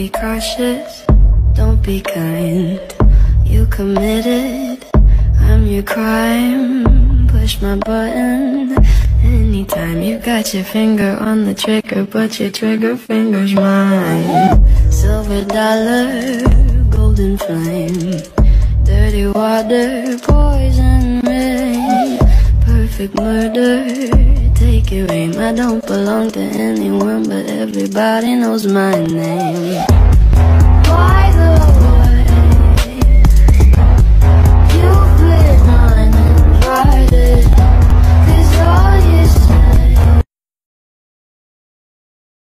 be cautious, don't be kind. You committed, I'm your crime. Push my button anytime. You got your finger on the trigger, but your trigger finger's mine. Silver dollar, golden flame, dirty water, poison rain, perfect murder, take your aim. I don't belong to anyone, but everybody knows my name. Why